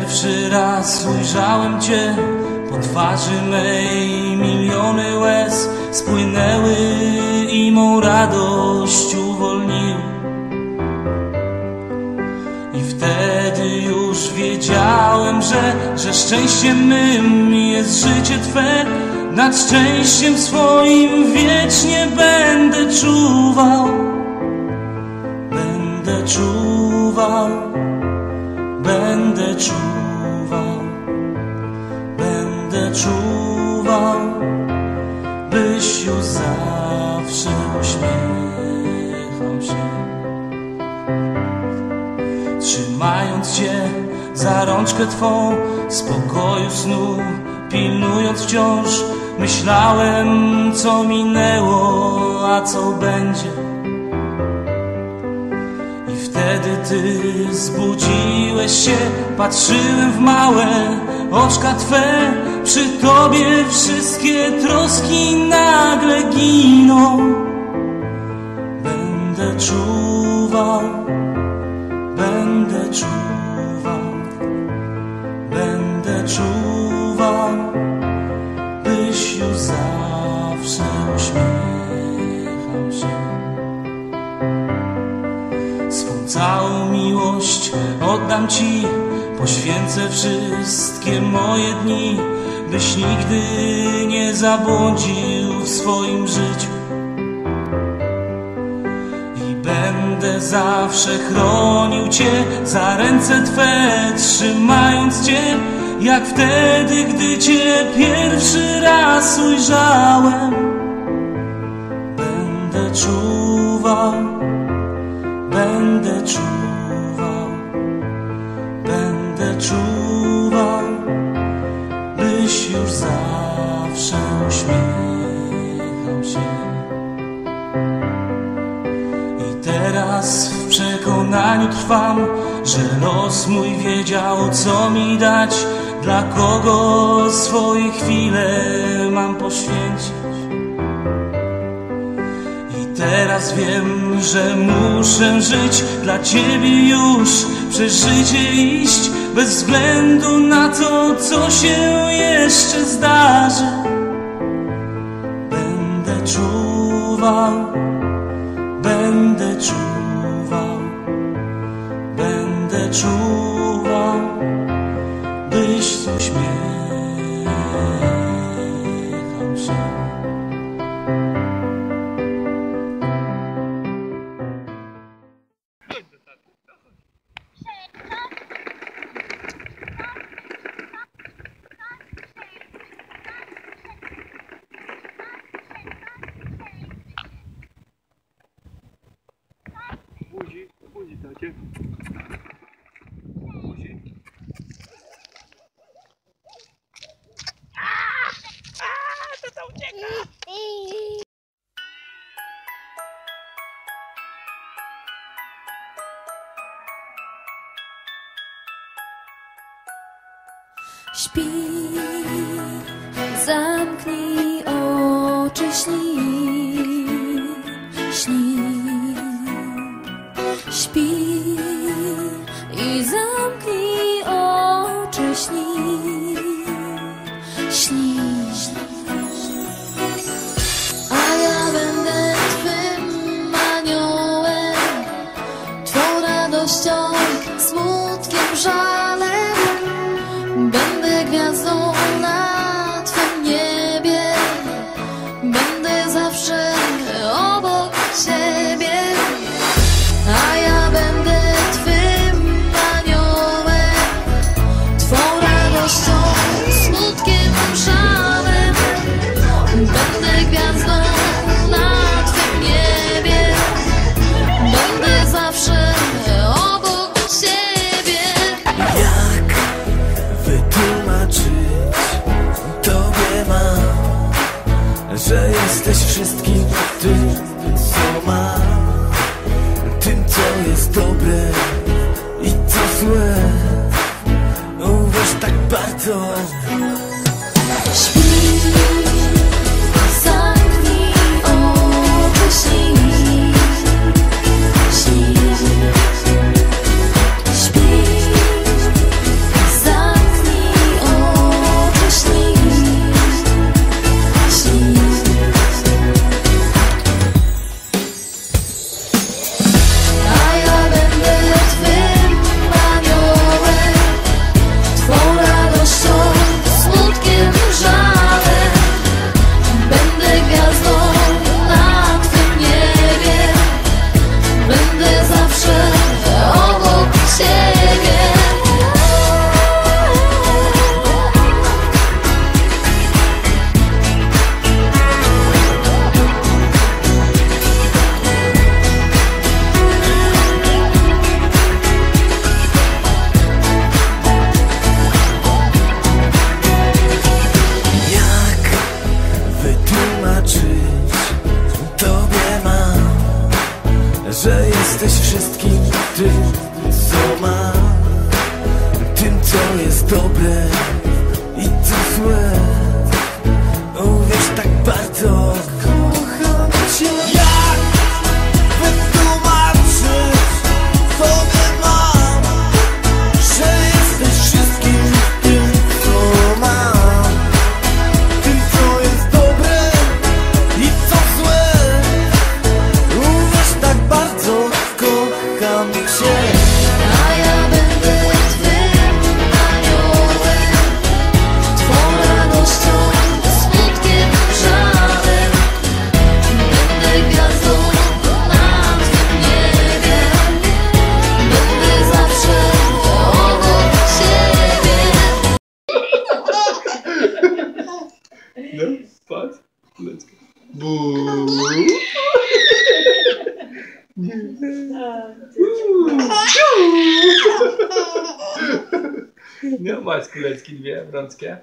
pierwszy raz ujrzałem Cię, po twarzy mej miliony łez spłynęły i mą radość uwolniły. I wtedy już wiedziałem, że szczęściem mym jest życie Twe. Nad szczęściem swoim wiecznie będę czuwał. Będę czuwał, będę czuwał, będę czuwał, byś już zawsze uśmiechał się. Trzymając Cię za rączkę Twą, spokoju snu pilnując wciąż, myślałem, co minęło, a co będzie. I wtedy Ty zbudziłeś się, patrzyłem w małe oczka Twe. Przy Tobie wszystkie troski nagle giną. Będę czuwał, będę czuwał, będę czuwał, byś już zawsze uśmiechał się. Swą całą miłość oddam Ci, poświęcę wszystkie moje dni, byś nigdy nie zabłądził w swoim życiu. I będę zawsze chronił Cię, za ręce Twe trzymając Cię, jak wtedy, gdy Cię pierwszy raz ujrzałem. Będę czuwał, będę czuwał, będę czuwał, byś już zawsze uśmiechał się. I teraz w przekonaniu trwam, że los mój wiedział, co mi dać, dla kogo swoje chwile mam poświęcić. I teraz wiem, że muszę żyć dla Ciebie, już przez życie iść, bez względu na to, co się jeszcze zdarzy. Będę czuwał, będę czuwał, będę czuwał, byś uśmiechał się. Buzi, tacie. Buzi. To ucieka! Śpi, zamknij oczy, śnij, śnij. Śpi i zamknij oczy, śnij, śnij. A ja będę Twym aniołem, Twą radością, smutkiem, żalem. Będę gwiazdą na Twym niebie, będę zawsze że jesteś wszystkim tym, co mam, tym, co jest dobre i co złe. Uwierz, tak bardzo kocham cię. Jak wytłumaczyć tobie mam, że jesteś wszystkim tym, co mam, tym, co jest dobre i co złe. Uwierz, tak bardzo kocham cię. A ja będę twym aniołem, twą radością, smutkiem, żalem. Będę gwiazdą na twym niebie, będę zawsze obok ciebie. No, patrz. Let's go. No, masz kuleczki dwie, brązkie.